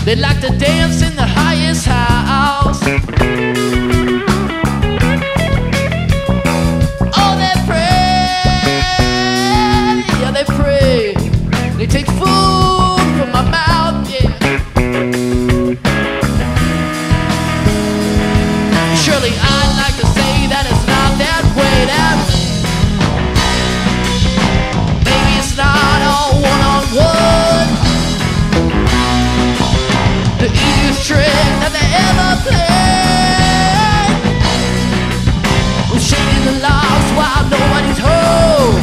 They like to dance in the highest house. Oh, they pray, yeah, they pray. They take food from my mouth, yeah. Surely I'd like to say that it's not that way, that maybe it's not all one-on-one. The easiest trick that they ever played was shaking the logs while nobody's home.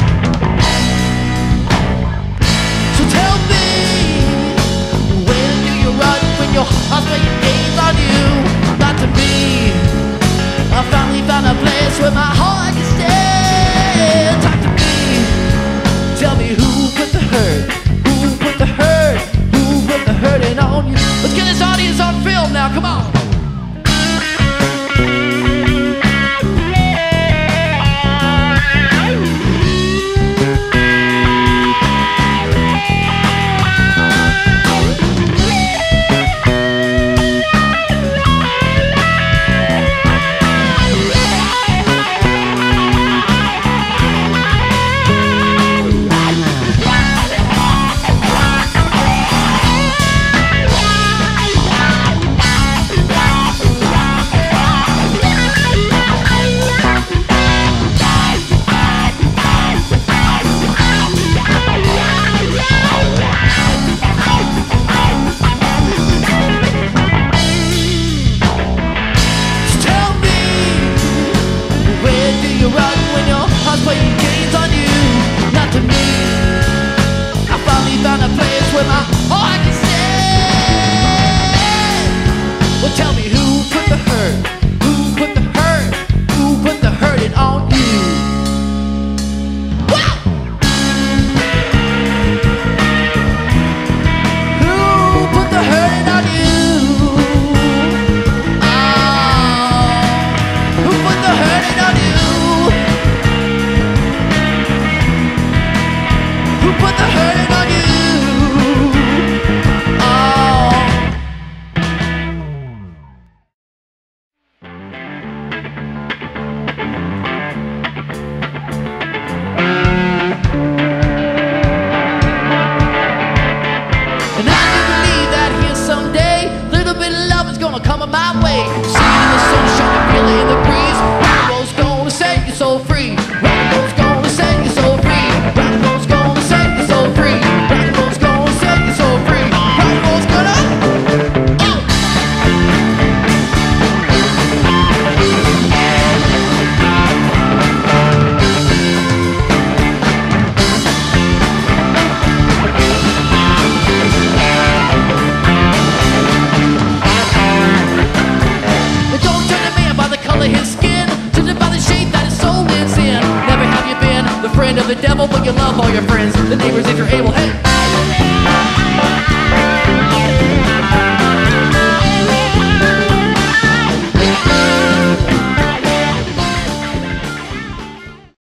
So tell me, when do you run when your husband gains on you? Not to me. I finally found a place where my heart can stand. Talk to me. Tell me who put the hurt, who put the hurt, who put the hurting on you. Let's get this audience on film now, come on. The devil, but you love all your friends, the neighbors if you're able. Hey!